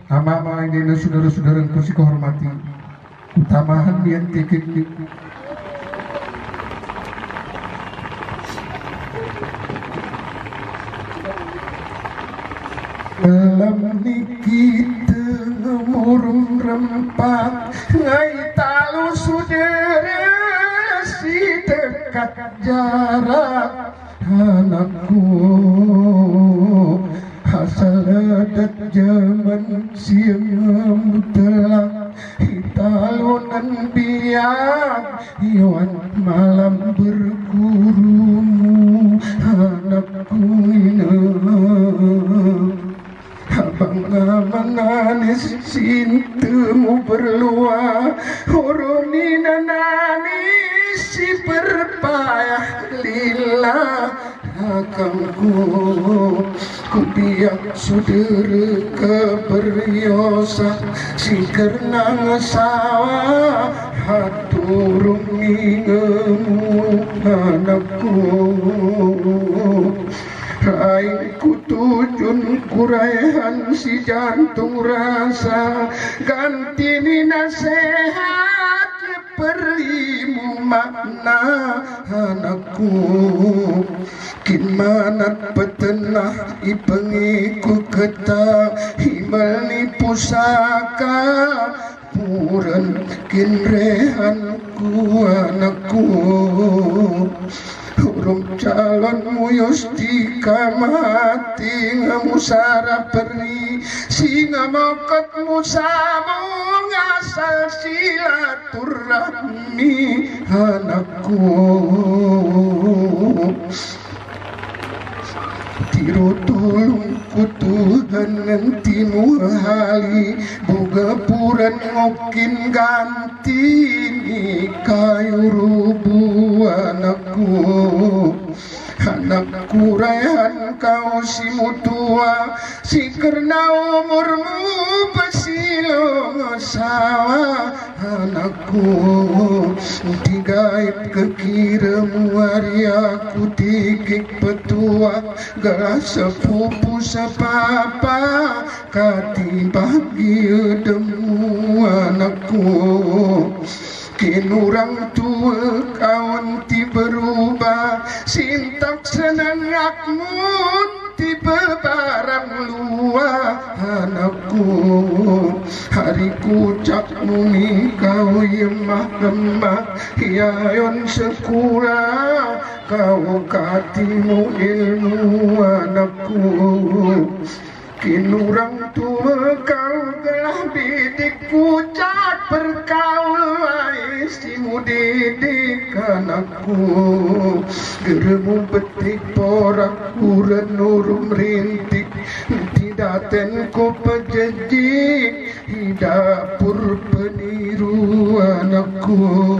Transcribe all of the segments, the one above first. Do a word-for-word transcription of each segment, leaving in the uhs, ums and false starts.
Ama-ama ini saudara-saudara yang kursi kehormati, utamahan yang tikik dalam nikita murung rempak ngai talu saudara si dekat jarak anakku asal adat zaman siang telak hitalunan biak iwan malam bergurumu anakku ina abang menangis sintemu berluah horunina nanis si berpayah lillah akangku ku biak saudara keberyosa si kernang sawah haturung ingemu anakku rainku tujun kuraihan si jantung rasa ganti ni nasihat perimu makna anakku kin manat petenah ipengiku keta himal ni pusaka puran kin rehanku anakku urung calon muyus di kamati ngamusara peri singa mokot musamu ngasal silaturahmi anakku tiro tolong ku Tuhan ngentimu hali boga puran ngokin ganti ni kayu rubu anakku anakku raihan kau si mutua si kerna umurmu pesilong sawah anakku digaib kekiramu hari aku tikik petua gelas sepupu sepapa kati bahagia demu anakku kin orang tua kawan ti berubah sintak senangakmu tiba barang luar anakku hariku cakmu ni kau yemah lemah hiayon sekura kau katimu ilmu anakku kin orang tua kau gelah bidik pucat berkaul istimu didik anakku geremu betik porak uran nurum rintik tidak tenku pejejik dapur peniru anakku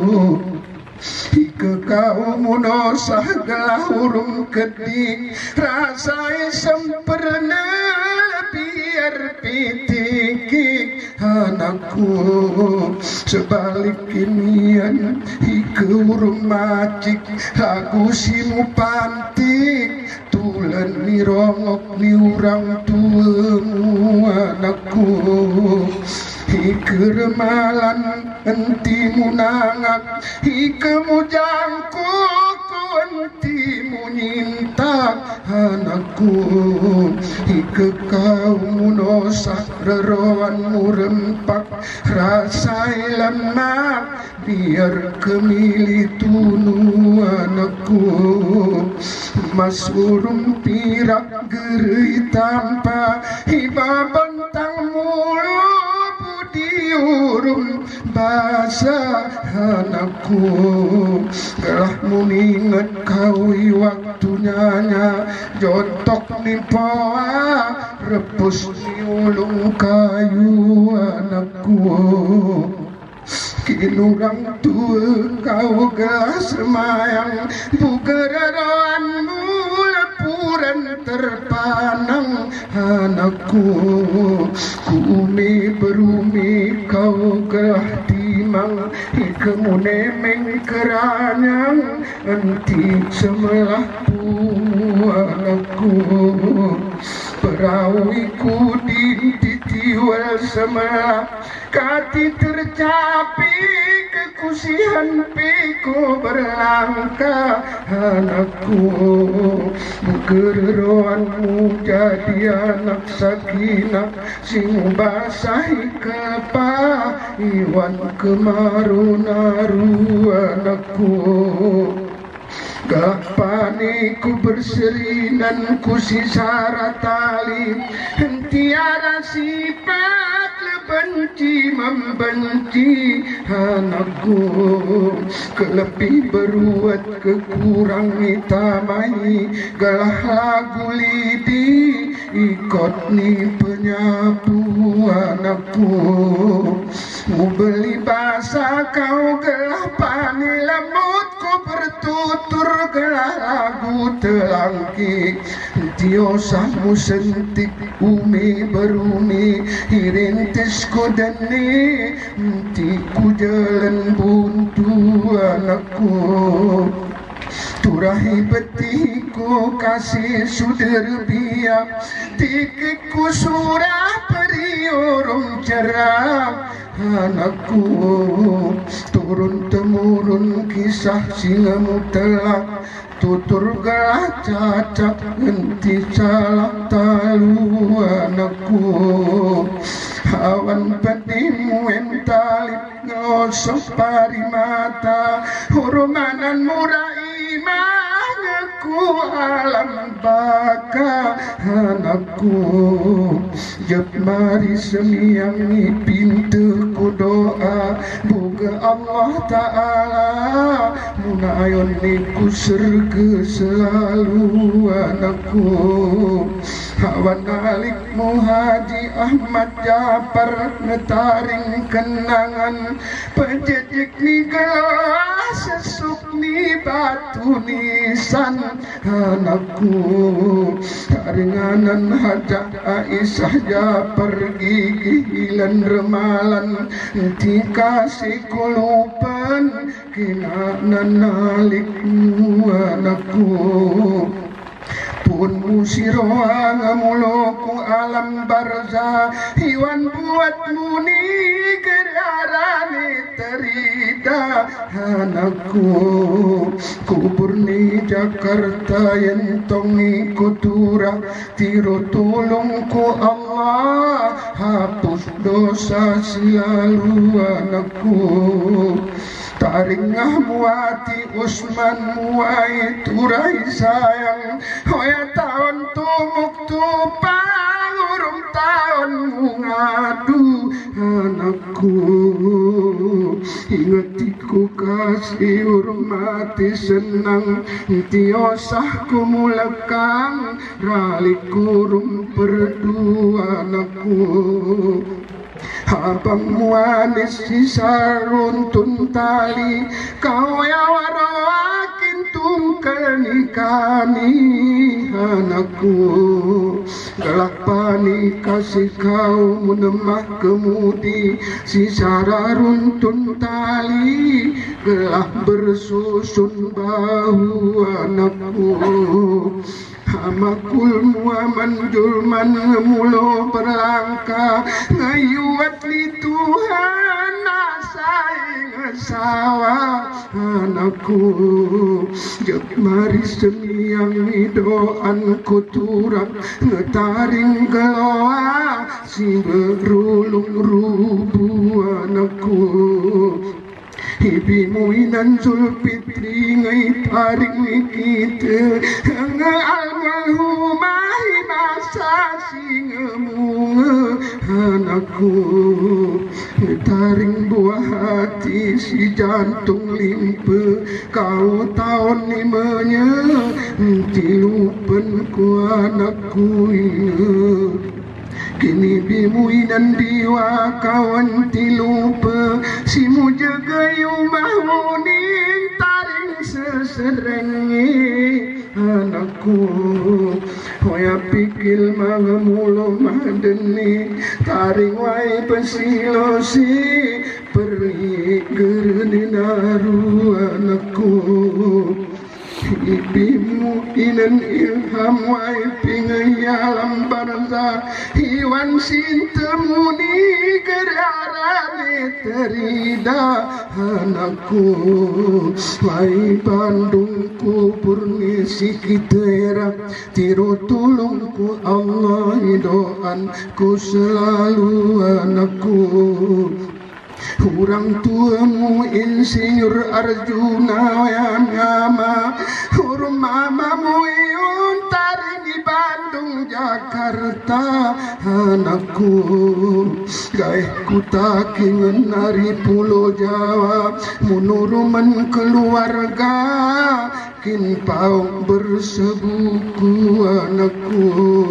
ike kau munosah gelah urung kedik rasai sempurna biar pitikik anakku sebalik kinian ike urung macik aku simu pantik tulen ni rongok ni urang tuemu anakku ike remalan entimu nangak ike mujangku entimu nyintak anakku ike kau munosak reroanmu rempak rasai lemak biar kemili tunu anakku mas urung pirak geri tanpa hiba bentang mulu diurung bahasa anakku gelah muninget kau waktunya jotok ni poa rebus ni ulung kayu anakku kin urang tua kau gelah semayang bugereroanmu lepuran terpanang anakku kumi berumi kau gelah timang ikemu nemeng keranyang enti semelah pumu anakku perawiku di titiwal semelah kati tercapi kekusihan piku berlangkah anakku kereroanmu jadi anak sakinah sing basahi kepah iwan kemaru naru anakku Gapaniku berserinan ku sisara tali tiada sifat benci membenci anakku kelebih beruat kekurangi tamai galah lagu lidi ikut ni penyapu anakku mu beli bahasa kau gelah pani lembutku bertutur gelah lagu telangki tiosahmu sentik umi berumi hirintis ku deni tiku jalan buntu anakku turahi betiku kasih suder biak tikiku surah periurung cerah anakku turun temurun kisah singamu telak tutur galah cacat ngenti salah talu anakku awan petimu entalip ngelosok parimata hurumanan murah imanku alam baka anakku jep mari semiangi pintuku doa boga Allah Ta'ala munayon niku surga selalu anakku hawan alikmu Haji Ahmad Jafar ngetaring kenangan penjejik ni gelas sesuk ni batu nisan anakku taringanan Hajah Aisyah Jafar gigi hilan remalan dikasih kulupan kina nalikmu anakku pun musiroa ngamuloku alam barza hiwan buatmu ni gerarani terida anakku kubur ni Jakarta yentongi kutura tiro tulungku Allah hapus dosa selalu anakku taringah muati Usman muai turai sayang hoya tahun tumuk tupang urung tahun ngadu anakku ingatiku kasih urung mati senang tiosahku mulekang raliku urung perdu anakku abang muanis sisarun tuntali kau ya warawakin tungkel nikani anakku galak pani kasih kau menemah kemudi sisarun tuntali gelah bersusun bahu anakku amakul muaman julman mulo berlangkah ngayuat li Tuhan nasaing sawa anakku jek mari semiang doan kuturak ngetaring geloa si berulung rubu anakku Ibimu inan Zulfitri ngai taring kita nga almarhumah masa singamu anakku taring buah hati si jantung limpa kau tahun limanya tilupan ku anakku ingat kini bimuinan diwa kawan tilupa si mu jaga yumahuning taring seserengi anakku hoya pikil mga mulo madeni taring wai pasilosi pergi gerdinaru anakku Ibimu inan ilham wai pingayalam barza Iwan sintemuni gerarane terida anakku Wai Bandungku purnisi kitera Tiro tulungku Allah doanku selalu anakku Orang tuamu insinyur Arjuna Yama Hurung mamamu Yuntari di Bandung Jakarta anakku Gaihku tak ngenari pulau Jawa Menuruman keluarga Kin pau bersebuku anakku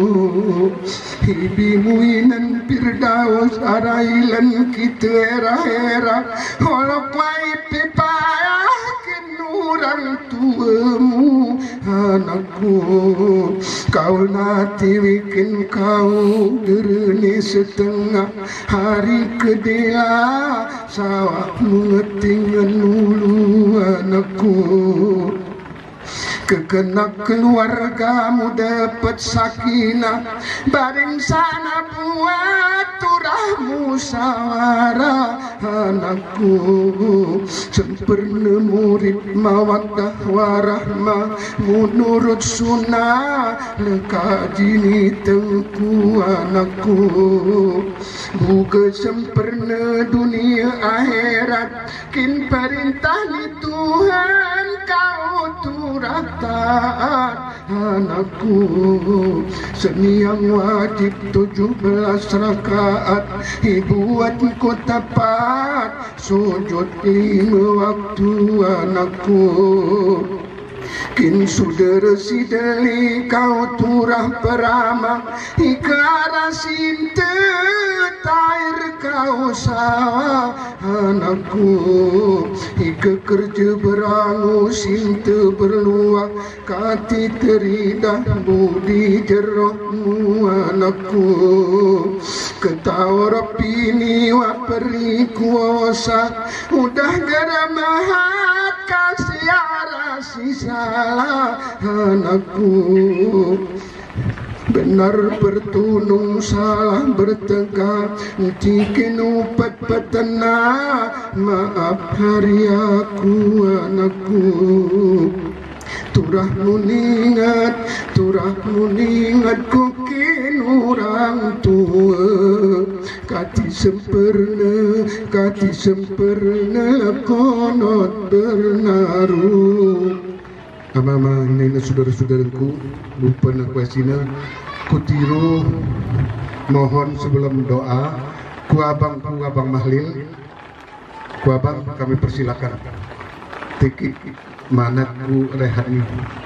Ibimu inan Firdaus arailan kita era-era Holok wai pipaya kin orang tuamu anakku Kau nanti bikin kau derni setengah hari kedua Sawah mengetingan ulu anakku Kekenak keluargamu dapat sakinah Baring sana buat turahmu sawara anakku Sempurna murid mawaddah warahmah Menurut sunnah lekajini tengku anakku Buka sempurna dunia akhirat Kin perintah ni Tuhan kau turah taat anakku Seni yang wajib tujuh belas rakaat Buat ku tepat sujud lima waktu anakku Kin sudah resideli kau turah perama Ikara sinta tair kau sawah anakku Ika kerja berangu sinta berluah Kati teridah budi jerohmu anakku Ketawa rapini wa peri kuasa Udah geramahat kasih arasi salah anakku Benar bertunung salah bertegak Tikin upat petena Maaf hari aku anakku Turah nuningat Turah nuningat kukin orang tua Kati sempurna Kati sempurna konot bernaruh Mama, ini saudara-saudaraku lupa nak kuasina kutiru mohon sebelum doa ku abang ku abang Mahlil ku abang kami persilakan tikik manatku rehat ini